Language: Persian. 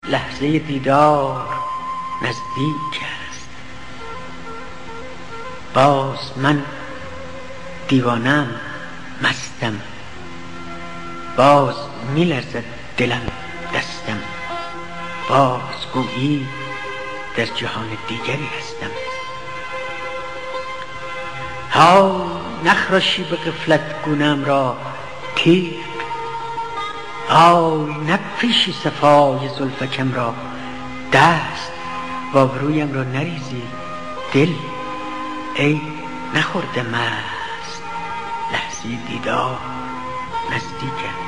لحظه دیدار نزدیک است. باز من دیوانم، مستم، باز می لرزد دلم، دستم، باز گویی در جهان دیگری هستم. های نخراشی به غفلت گونه‌ام را تیغ، آی نپیشی صفای زلفکم را دست، و آبرویم را نریزی دل ای نخورده مست. لحظه دیدار نزدیک است.